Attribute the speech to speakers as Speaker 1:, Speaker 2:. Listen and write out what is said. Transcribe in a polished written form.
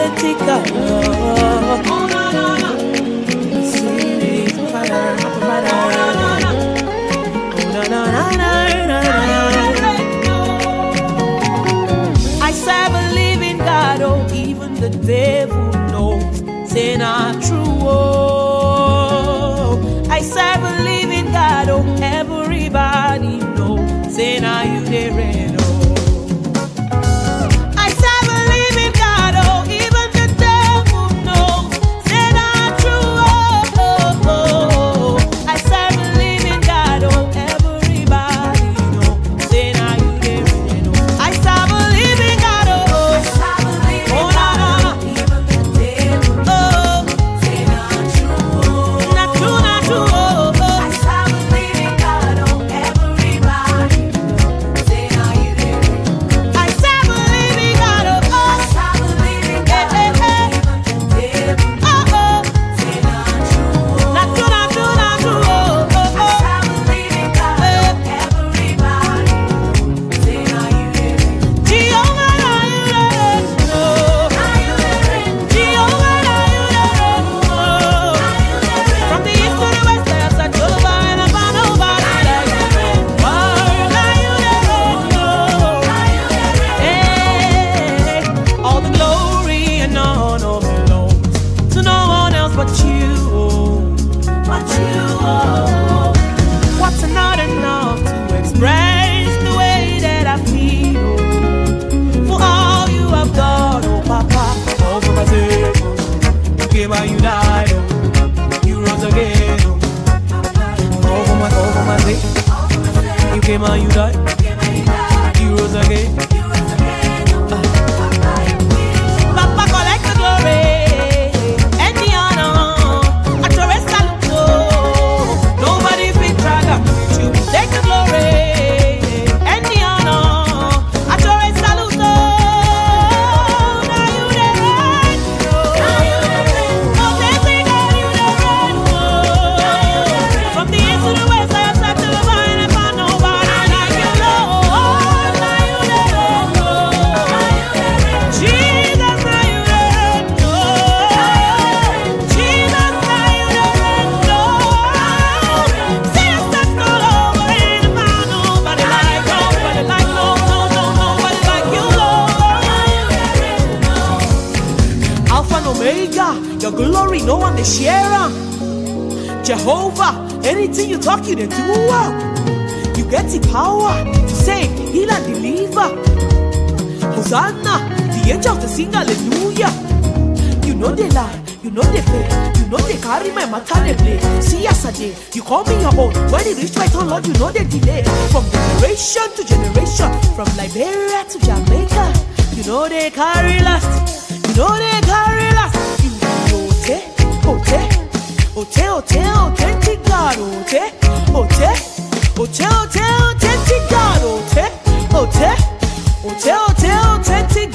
Speaker 1: authentic God. Sweet Father, I serve a living God, oh, even the devil knows, say not true, oh. I serve a living God, oh, everybody knows, say now you there, oh. I serve a living God, oh, even the devil knows, say not true, oh. I serve a living God, oh, everybody knows, say now you there, oh. I serve a living God, oh, oh, na na, even the devil knows, say not true, not true, not true, oh. I serve a living God, oh, everybody knows, say now you there. I serve a living God, oh, I serve a living God, even the devil knows, say not true, not true, not true, not true, oh. I serve a living God, oh, everybody knows, say now you there. Jehovah, now you there, oh. Now you there. Jehovah, now you there, oh. From the east to the west, I have searched over and I found nobody like you. Oh, now you there, oh. Hey, all the glory and honor belongs to no one else but you, oh. But you, oh. What's not enough to express the way that I feel, oh, for all you have done, oh Papa. All for my sake, oh. You came and you died, oh. You rose again, oh. All for my sake. You came and you died. You rose again. Papa, collect the glory and the honor. At your rest, salute, oh. Nobody fit drag up with you. Take the glory and the honor. At your rest, salute, oh. Now you the reign, oh. Oh, they say that you the reign, oh. From the east to the west, I have searched the vine and found nobody like you, Lord. Now you the reign, oh. Jesus, now you the reign, oh. Jesus, now you the reign, Lord. See us touch all over and found nobody like, nobody like, nobody like you, Lord. Alpha and Omega, your glory, no one to share. Jehovah, anything you talk, you the do. You get the power to save, heal and deliver. Hosanna, the angels to sing hallelujah. You know they lie, you know they fail, you know they carry my matter they play. See yesterday, you call me your own. When it reach my turn, Lord, you know they delay. From generation to generation, from Liberia to Jamaica, you know they carry last, you know they carry last. You know authentic God, authentic God, authentic